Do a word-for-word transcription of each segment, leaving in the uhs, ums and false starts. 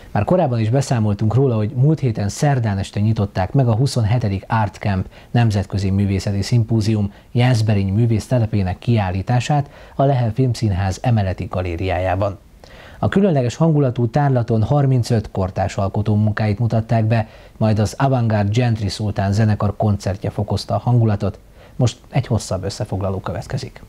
Már korábban is beszámoltunk róla, hogy múlt héten szerdán este nyitották meg a huszonhetedik Art Camp nemzetközi művészeti szimpózium Jászberény művésztelepének kiállítását a Lehel Filmszínház emeleti galériájában. A különleges hangulatú tárlaton harmincöt kortárs alkotó munkáit mutatták be, majd az Avantgarde Gentry Sultan zenekar koncertje fokozta a hangulatot. Most egy hosszabb összefoglaló következik.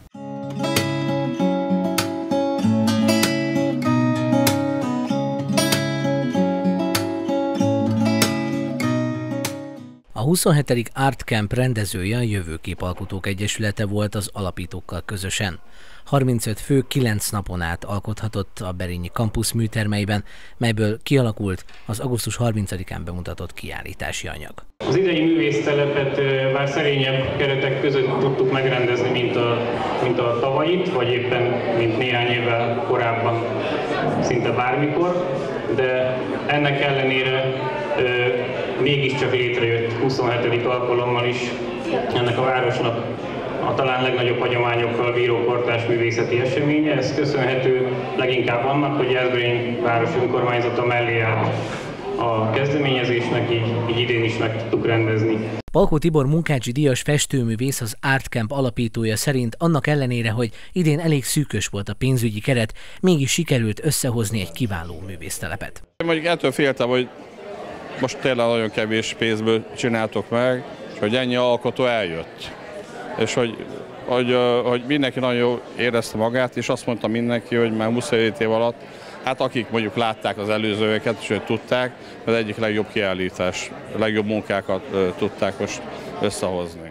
A huszonhetedik Art Camp rendezője a Jövőképalkotók Egyesülete volt az alapítókkal közösen. harmincöt fő kilenc napon át alkothatott a berényi kampusz műtermeiben, melyből kialakult az augusztus harmincadikán bemutatott kiállítási anyag. Az idei művésztelepet bár szerényebb keretek között tudtuk megrendezni, mint a, mint a tavait, vagy éppen mint néhány évvel korábban, szinte bármikor, de ennek ellenére ö, mégiscsak létrejött huszonhetedik alkalommal is ennek a városnak a talán legnagyobb hagyományokkal bíró kortárs művészeti eseménye. Ez köszönhető leginkább annak, hogy Jászberény város önkormányzata mellé állt a kezdeményezésnek, így, így idén is meg tudtuk rendezni. Palkó Tibor munkácsi díjas festőművész, az Art Camp alapítója szerint annak ellenére, hogy idén elég szűkös volt a pénzügyi keret, mégis sikerült összehozni egy kiváló művésztelepet. Mondjuk ettől féltem, hogy most tényleg nagyon kevés pénzből csináltok meg, és hogy ennyi alkotó eljött. És hogy, hogy, hogy mindenki nagyon jól érezte magát, és azt mondta mindenki, hogy már huszonhét év alatt, hát akik mondjuk látták az előzőeket, és hogy tudták, az egyik legjobb kiállítás, a legjobb munkákat tudták most összehozni.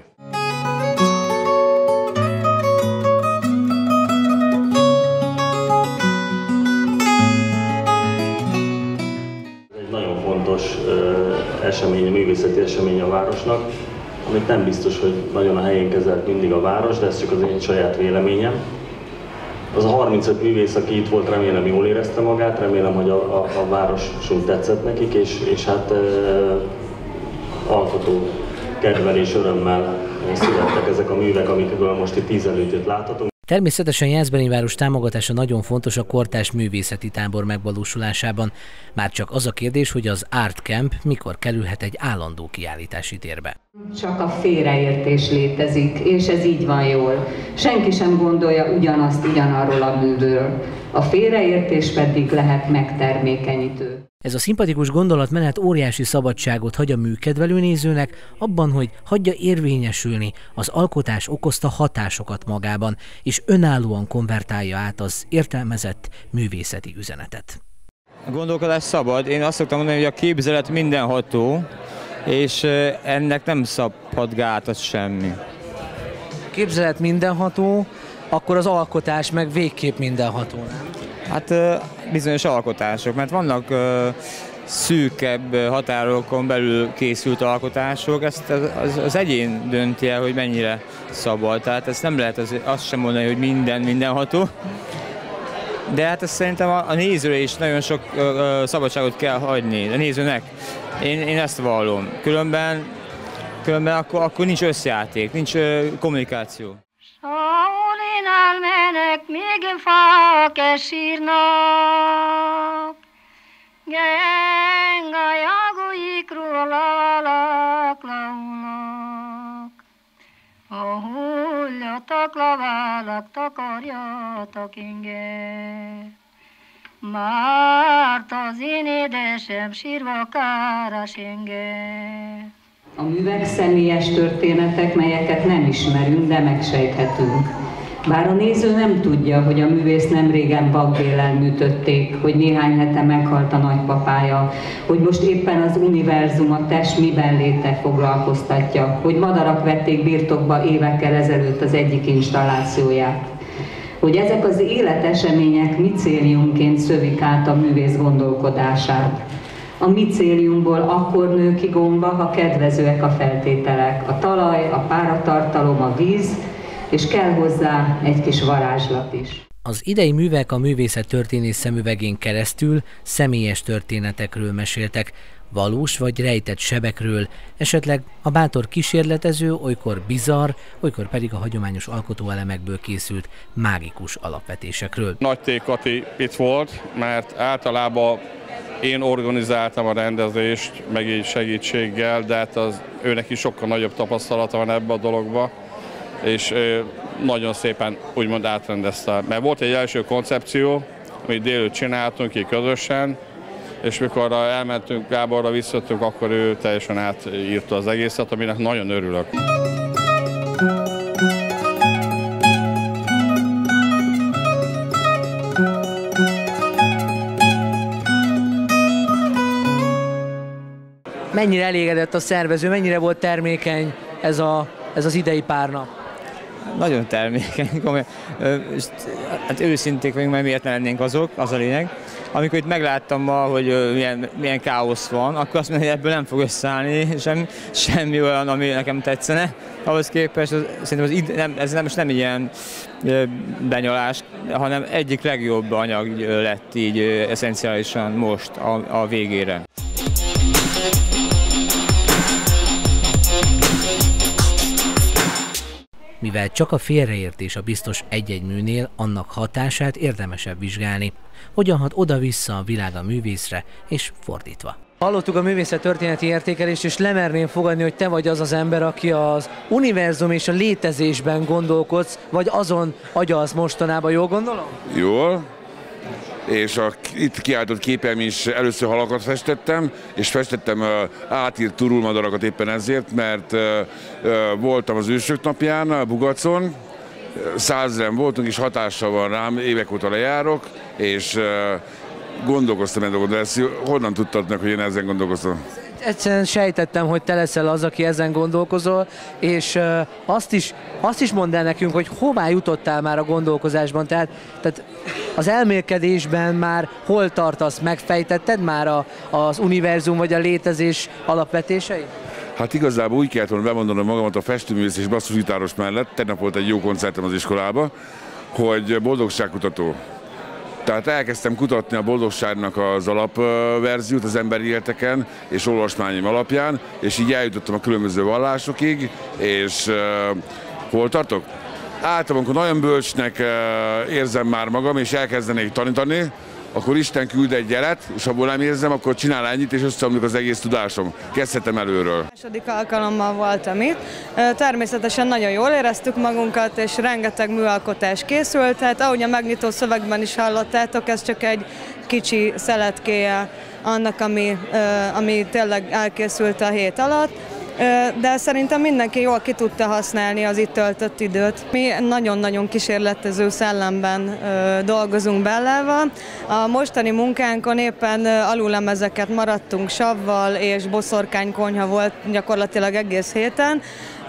Egy nagyon fontos esemény, művészeti esemény a városnak, amit nem biztos, hogy nagyon a helyén kezelt mindig a város, de ez csak az én saját véleményem. Az a harmincöt művész, aki itt volt, remélem jól érezte magát, remélem, hogy a, a, a városunk tetszett nekik, és, és hát e, alkotó kedvelés örömmel születtek ezek a művek, amikből most itt tíz előtt láthatunk. Természetesen Jászberény város támogatása nagyon fontos a kortárs művészeti tábor megvalósulásában. Már csak az a kérdés, hogy az Art Camp mikor kerülhet egy állandó kiállítási térbe. Csak a félreértés létezik, és ez így van jól. Senki sem gondolja ugyanazt ugyanarról a műről. A félreértés pedig lehet megtermékenyítő. Ez a szimpatikus gondolatmenet óriási szabadságot hagy a műkedvelő nézőnek abban, hogy hagyja érvényesülni az alkotás okozta hatásokat magában, és önállóan konvertálja át az értelmezett művészeti üzenetet. A gondolkodás szabad. Én azt szoktam mondani, hogy a képzelet mindenható, és ennek nem szabhat gátat semmi. A képzelet mindenható, akkor az alkotás meg végképp mindenható. Hát bizonyos alkotások, mert vannak szűkebb határokon belül készült alkotások, ezt az, az egyén dönti el, hogy mennyire szabad. Tehát ezt nem lehet az, azt sem mondani, hogy minden mindenható. De hát ezt szerintem a, a nézőre is nagyon sok ö, szabadságot kell hagyni, a nézőnek. Én, én ezt vallom. Különben, különben akkor, akkor nincs összjáték, nincs ö, kommunikáció. Saulinál menek, még fák sírnak, genga jaguikról lalak laulnak. A hulljatak laválak, takarjatok inget, mert az én édesem sírva káras inget. A művek személyes történetek, melyeket nem ismerünk, de megsejthetünk. Bár a néző nem tudja, hogy a művész nem régen vakbéllel műtötték, hogy néhány hete meghalt a nagypapája, hogy most éppen az univerzum a test miben léte foglalkoztatja, hogy madarak vették birtokba évekkel ezelőtt az egyik installációját. Hogy ezek az életesemények micéliumként szövik át a művész gondolkodását. A micéliumból akkor nő ki gomba, ha kedvezőek a feltételek, a talaj, a páratartalom, a víz, és kell hozzá egy kis varázslat is. Az idei művek a művészettörténész szemüvegén keresztül személyes történetekről meséltek, valós vagy rejtett sebekről, esetleg a bátor kísérletező, olykor bizarr, olykor pedig a hagyományos alkotóelemekből készült mágikus alapvetésekről. Nagy T. Kati itt volt, mert általában én organizáltam a rendezést, meg így segítséggel, de hát az, őnek is sokkal nagyobb tapasztalata van ebbe a dologba, és nagyon szépen úgymond átrendezte. Mert volt egy első koncepció, amit délőtt csináltunk ki közösen, és mikor elmentünk Gáborra, visszajöttünk, akkor ő teljesen átírta az egészet, aminek nagyon örülök. Mennyire elégedett a szervező, mennyire volt termékeny ez, a, ez az idei pár nap? Nagyon termékeny, komoly. Hát őszinték vagyunk, mert miért ne lennénk azok, az a lényeg. Amikor itt megláttam ma, hogy milyen, milyen káosz van, akkor azt mondom, hogy ebből nem fog összeállni semmi, semmi olyan, ami nekem tetszene. Ahhoz képest az, szerintem az ide, nem, ez nem, most nem ilyen benyalás, hanem egyik legjobb anyag lett így eszenciálisan most a, a végére. Mivel csak a félreértés a biztos egy-egy műnél, annak hatását érdemesebb vizsgálni. Hogyan hat oda-vissza a világ a művészre, és fordítva. Hallottuk a művészet történeti értékelést, és lemerném fogadni, hogy te vagy az az ember, aki az univerzum és a létezésben gondolkodsz, vagy azon agyalsz mostanában, jól gondolom? Jól. És a itt kiállított képeim is először halakat festettem, és festettem uh, átírt turulmadarakat éppen ezért, mert uh, uh, voltam az ősök napján, a Bugacon, százezren voltunk, és hatással van rám, évek óta lejárok, és uh, gondolkoztam egy dolgot, de ezt honnan tudtad meg, hogy én ezen gondolkoztam? Egyszerűen sejtettem, hogy te leszel az, aki ezen gondolkozol, és uh, azt, is, azt is mondd el nekünk, hogy hová jutottál már a gondolkozásban, tehát, tehát az elmélkedésben már hol tartasz, megfejtetted már a, az univerzum vagy a létezés alapvetéseit? Hát igazából úgy kellett volna bemondanom magamat a festőművész és basszusgitáros mellett, tegnap volt egy jó koncertem az iskolába, hogy boldogságkutató. Tehát elkezdtem kutatni a boldogságnak az alapverziót az emberi életeken és olvasmányom alapján, és így eljutottam a különböző vallásokig, és uh, hol tartok? Általában, amikor nagyon bölcsnek uh, érzem már magam, és elkezdenék tanítani, akkor Isten küld egy jelet, és abból nem érzem, akkor csinál ennyit, és összeomlik az egész tudásom. Kezdhetem előről. Második alkalommal voltam itt. Természetesen nagyon jól éreztük magunkat, és rengeteg műalkotás készült. Tehát ahogy a megnyitó szövegben is hallottátok, ez csak egy kicsi szeletkéje annak, ami, ami tényleg elkészült a hét alatt. De szerintem mindenki jól ki tudta használni az itt töltött időt. Mi nagyon-nagyon kísérletező szellemben dolgozunk Bellával. A mostani munkánkon éppen alulemezeket maradtunk savval, és boszorkánykonyha volt gyakorlatilag egész héten.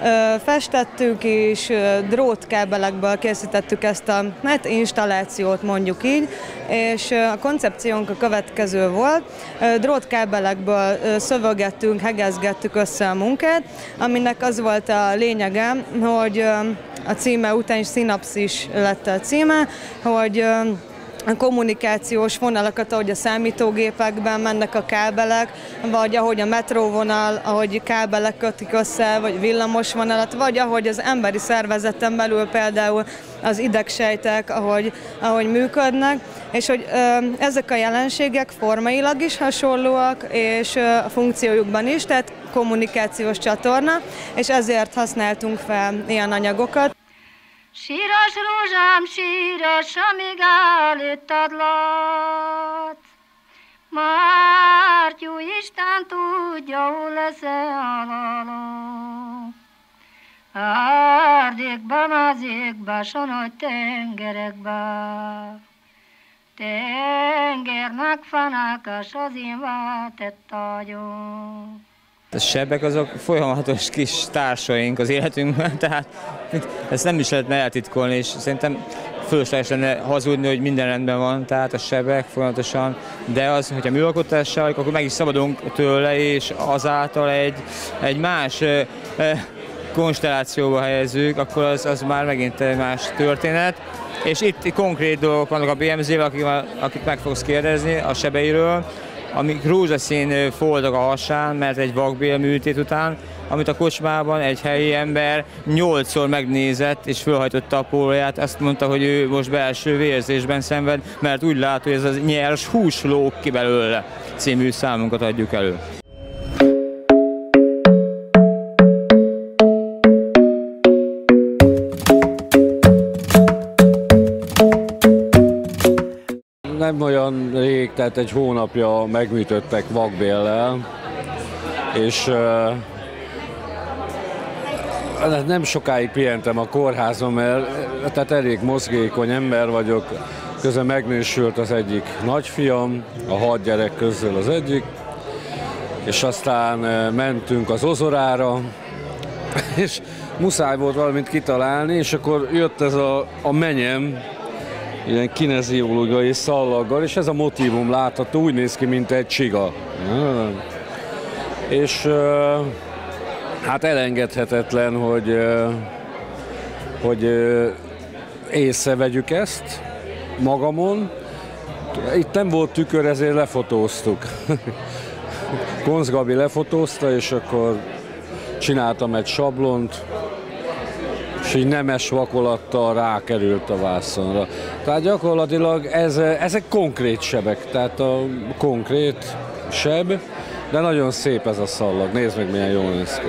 Festettük és drótkábelekből készítettük ezt a hát, installációt, mondjuk így, és a koncepciónk a következő volt. Drótkábelekből szövögettünk, hegezgettük össze a munkát, aminek az volt a lényege, hogy a címe után is szinapszis lett a címe, hogy a kommunikációs vonalakat, ahogy a számítógépekben mennek a kábelek, vagy ahogy a metróvonal, ahogy kábelek kötik össze, vagy villamos vonalat, vagy ahogy az emberi szervezeten belül például az idegsejtek, ahogy, ahogy működnek, és hogy ö, ezek a jelenségek formailag is hasonlóak, és ö, a funkciójukban is, tehát kommunikációs csatorna, és ezért használtunk fel ilyen anyagokat. Síros rózsám, síros, amíg előtted lát. Mártyú Isten tudja, hol lesz-e halálom. Árnyékba, mázékba, s a nagy tengerekbe. Tengernek fanákas az én váltett agyom. A sebek azok folyamatos kis társaink az életünkben, tehát ezt nem is lehetne eltitkolni, és szerintem fölösleges lenne hazudni, hogy minden rendben van, tehát a sebek folyamatosan, de az, hogyha műalkotással, akkor meg is szabadunk tőle, és azáltal egy, egy más eh, konstellációba helyezzük, akkor az, az már megint egy más történet. És itt konkrét dolgok vannak a bé em zé-vel, akit meg fogsz kérdezni a sebeiről. amik rózsaszín foltok a hasán, mert egy vakbélműtét után, amit a kocsmában egy helyi ember nyolcszor megnézett és fölhajtotta a pólóját, azt mondta, hogy ő most belső vérzésben szenved, mert úgy lát, hogy ez a nyers hús lóg ki belőle című számunkat adjuk elő. Nem olyan rég, tehát egy hónapja megműtöttek vakbéllel, és uh, nem sokáig pihentem a kórházon, mert tehát elég mozgékony ember vagyok. Közben megnősült az egyik nagyfiam, a hat gyerek közül az egyik, és aztán uh, mentünk az Ozorára, és muszáj volt valamit kitalálni, és akkor jött ez a, a menyem, ilyen kineziológiai szallaggal, és ez a motívum látható, úgy néz ki, mint egy csiga. És hát elengedhetetlen, hogy, hogy észrevegyük ezt magamon. Itt nem volt tükör, ezért lefotóztuk. Konz Gabi lefotózta, és akkor csináltam egy sablont, és így nemes vakolattal rákerült a vászonra. Tehát gyakorlatilag ez, ezek konkrét sebek, tehát a konkrét seb, de nagyon szép ez a szallag. Nézd meg, milyen jól néz ki.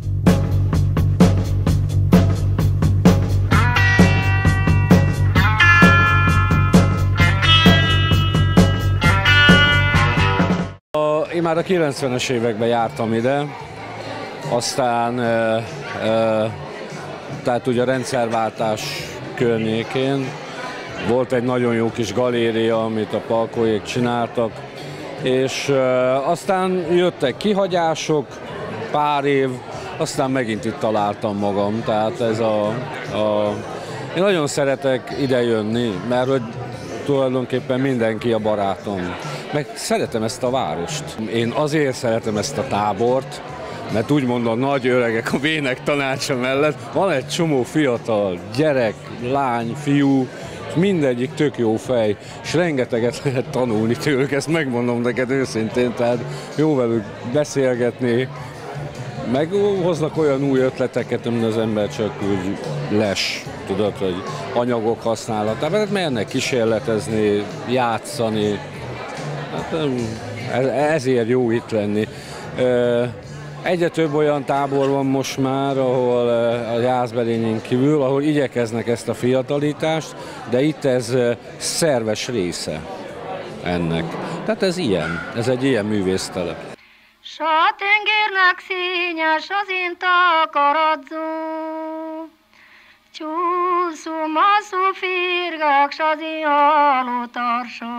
Én már a kilencvenes években jártam ide, aztán e, e, tehát ugye a rendszerváltás környékén volt egy nagyon jó kis galéria, amit a Palkóék csináltak, és e, aztán jöttek kihagyások, pár év, aztán megint itt találtam magam, tehát ez a, a... Én nagyon szeretek ide jönni, mert hogy tulajdonképpen mindenki a barátom. Meg szeretem ezt a várost. Én azért szeretem ezt a tábort, mert úgymond a nagy öregek a vének tanácsa mellett van egy csomó fiatal gyerek, lány, fiú, és mindegyik tök jó fej, és rengeteget lehet tanulni tőlük, ezt megmondom neked őszintén, tehát jó velük beszélgetni, meg hoznak olyan új ötleteket, amit az ember csak úgy les, tudod, hogy anyagok használatában, tehát mernek kísérletezni, játszani, hát ezért jó itt lenni. Egyre több olyan tábor van most már, ahol a Jászberényen kívül, ahol igyekeznek ezt a fiatalítást, de itt ez szerves része ennek. Tehát ez ilyen, ez egy ilyen művésztelep. S a tengernek színyes az én takaradzó, csúszó masszú firgák, s az én haló tarsó.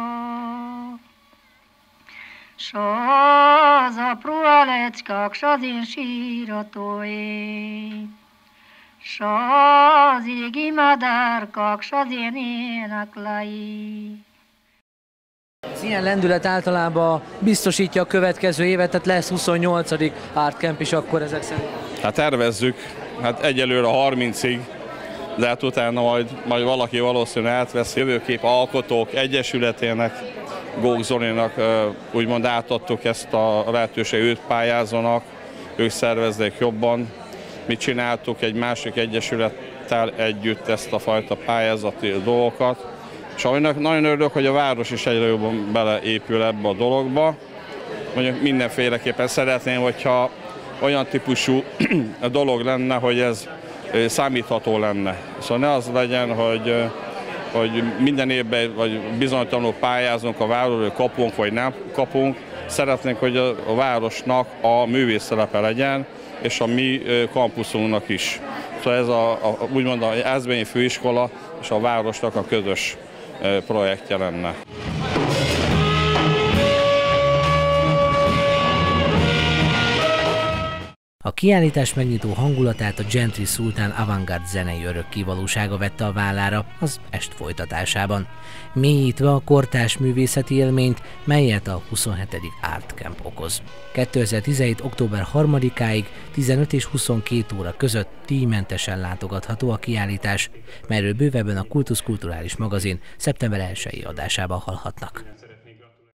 S az apró alecskák, s az én síratóé, s az égi madárkák, s az én éneklei. Az ilyen lendület általában biztosítja a következő évet, tehát lesz huszonnyolcadik Art Camp is akkor ezek szerint. Hát tervezzük, hát egyelőre harmincig, de hát utána majd, majd valaki valószínűleg átvesz. Jövőkép Alkotók Egyesületének, Gók Zolinak úgymond átadtuk ezt a lehetőséget, őt pályázónak, ők szervezték jobban. Mi csináltuk egy másik egyesülettel együtt ezt a fajta pályázati dolgokat. És aminek nagyon örülök, hogy a város is egyre jobban beleépül ebbe a dologba. Mondjuk mindenféleképpen szeretném, hogyha olyan típusú dolog lenne, hogy ez számítható lenne. Szóval ne az legyen, hogy, hogy minden évben vagy bizonytalanul pályázunk a városról, kapunk vagy nem kapunk. Szeretnénk, hogy a, a városnak a művésztelepe legyen, és a mi kampuszunknak is. Szóval ez a, a, úgymond a Jászberényi Főiskola és a városnak a közös projektje lenne. A kiállítás megnyitó hangulatát a Gentry Sultan avantgárd zenei örökkévalósága vette a vállára az est folytatásában, mélyítve a kortárs művészeti élményt, melyet a huszonhetedik Art Camp okoz. kétezer-tizenhét. október harmadikáig tizenöt és huszonkét óra között díjmentesen látogatható a kiállítás, melyről bővebben a Kultusz Kulturális Magazin szeptember elsejei adásában hallhatnak.